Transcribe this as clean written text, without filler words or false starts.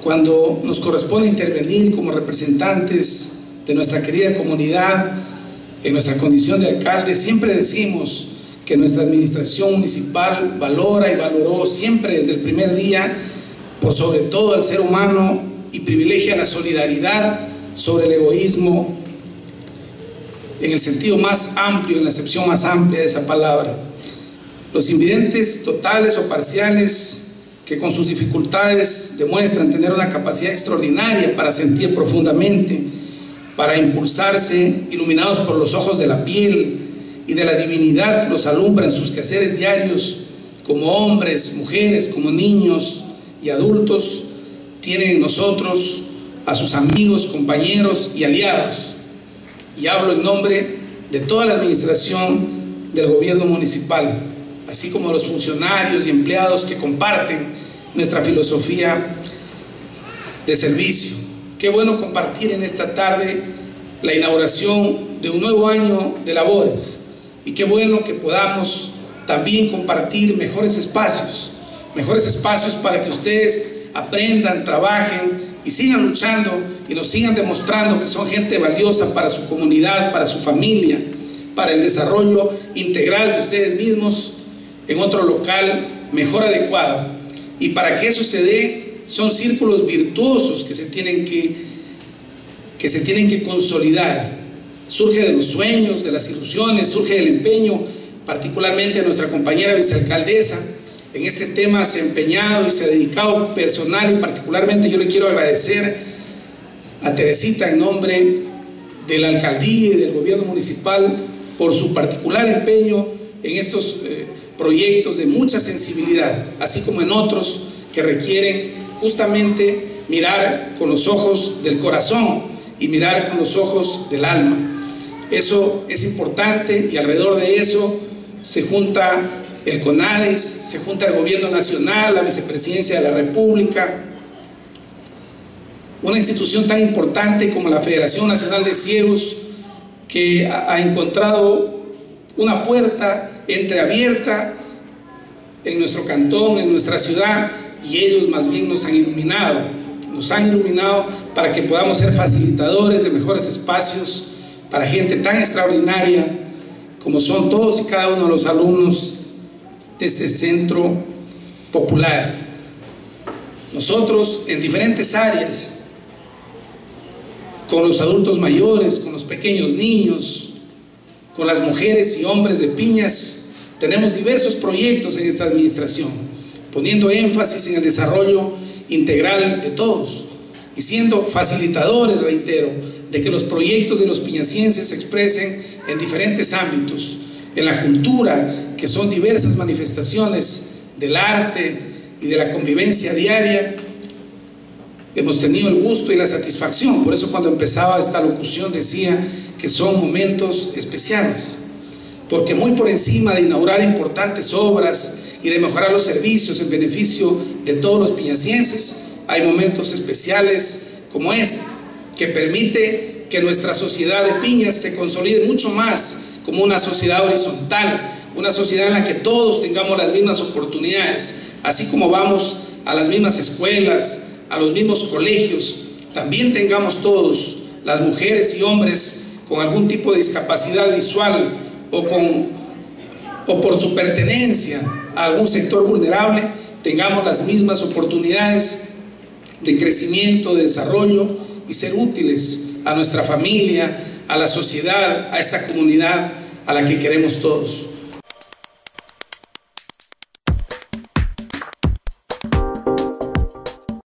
cuando nos corresponde intervenir como representantes de nuestra querida comunidad, en nuestra condición de alcalde, siempre decimos que nuestra administración municipal valora y valoró siempre desde el primer día, por sobre todo al ser humano, y privilegia la solidaridad sobre el egoísmo, en el sentido más amplio, en la acepción más amplia de esa palabra. Los invidentes totales o parciales, que con sus dificultades demuestran tener una capacidad extraordinaria para sentir profundamente, para impulsarse, iluminados por los ojos de la piel y de la divinidad que los alumbra en sus quehaceres diarios, como hombres, mujeres, como niños y adultos, tienen en nosotros a sus amigos, compañeros y aliados. Y hablo en nombre de toda la administración del gobierno municipal, así como los funcionarios y empleados que comparten nuestra filosofía de servicio. Qué bueno compartir en esta tarde la inauguración de un nuevo año de labores, y qué bueno que podamos también compartir mejores espacios para que ustedes aprendan, trabajen y sigan luchando y nos sigan demostrando que son gente valiosa para su comunidad, para su familia, para el desarrollo integral de ustedes mismos en otro local mejor adecuado. Y para que eso se dé, son círculos virtuosos que se tienen que consolidar. Surge de los sueños, de las ilusiones, surge del empeño, particularmente a nuestra compañera vicealcaldesa. En este tema se ha empeñado y se ha dedicado personal, y particularmente yo le quiero agradecer a Teresita en nombre de la alcaldía y del gobierno municipal por su particular empeño en estos proyectos de mucha sensibilidad, así como en otros que requieren justamente mirar con los ojos del corazón y mirar con los ojos del alma. Eso es importante, y alrededor de eso se junta el CONADIS, se junta el gobierno nacional, la vicepresidencia de la República, una institución tan importante como la Federación Nacional de Ciegos, que ha encontrado una puerta entreabierta en nuestro cantón, en nuestra ciudad, y ellos más bien nos han iluminado para que podamos ser facilitadores de mejores espacios para gente tan extraordinaria como son todos y cada uno de los alumnos de este centro popular. Nosotros en diferentes áreas, con los adultos mayores, con los pequeños niños, con las mujeres y hombres de Piñas, tenemos diversos proyectos en esta administración, poniendo énfasis en el desarrollo integral de todos y siendo facilitadores, reitero, de que los proyectos de los piñacienses se expresen en diferentes ámbitos, en la cultura, que son diversas manifestaciones del arte y de la convivencia diaria. Hemos tenido el gusto y la satisfacción, por eso cuando empezaba esta locución decía que son momentos especiales, porque muy por encima de inaugurar importantes obras y de mejorar los servicios en beneficio de todos los piñacienses, hay momentos especiales como este, que permite que nuestra sociedad de Piñas se consolide mucho más como una sociedad horizontal, una sociedad en la que todos tengamos las mismas oportunidades, así como vamos a las mismas escuelas, a los mismos colegios, también tengamos todos, las mujeres y hombres con algún tipo de discapacidad visual o por su pertenencia a algún sector vulnerable, tengamos las mismas oportunidades de crecimiento, de desarrollo y ser útiles a nuestra familia, a la sociedad, a esta comunidad a la que queremos todos.